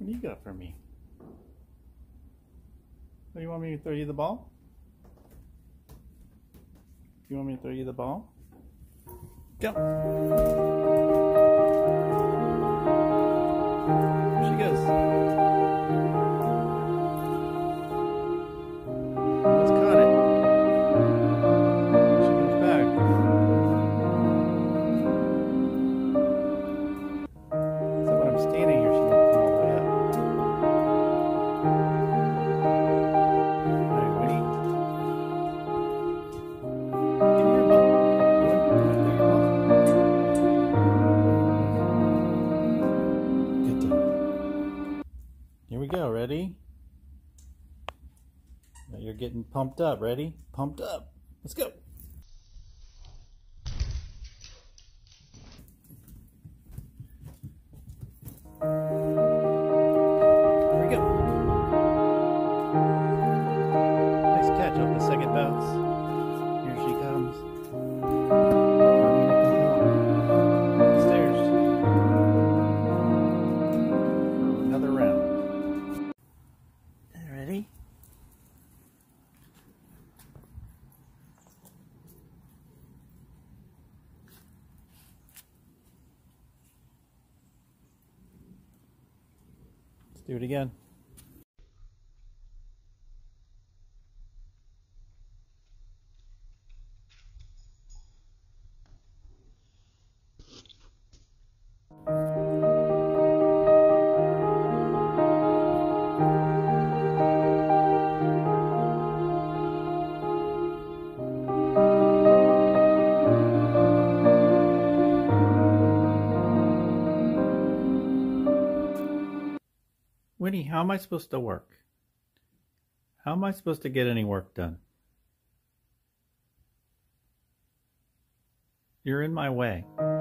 What do you got for me? Do you want me to throw you the ball? You want me to throw you the ball? Go! There she goes. Almost caught it. She comes back. So when I'm standing here, she won't come all the way up. Alright, ready? Give me your ball. You want to throw your ball? Good job. Here we go. Ready? Now you're getting pumped up. Ready? Pumped up. Let's go. Here we go. Nice catch off the second bounce. Here she comes. Stairs. For another round. Ready? Let's do it again. Winnie, how am I supposed to work? How am I supposed to get any work done? You're in my way.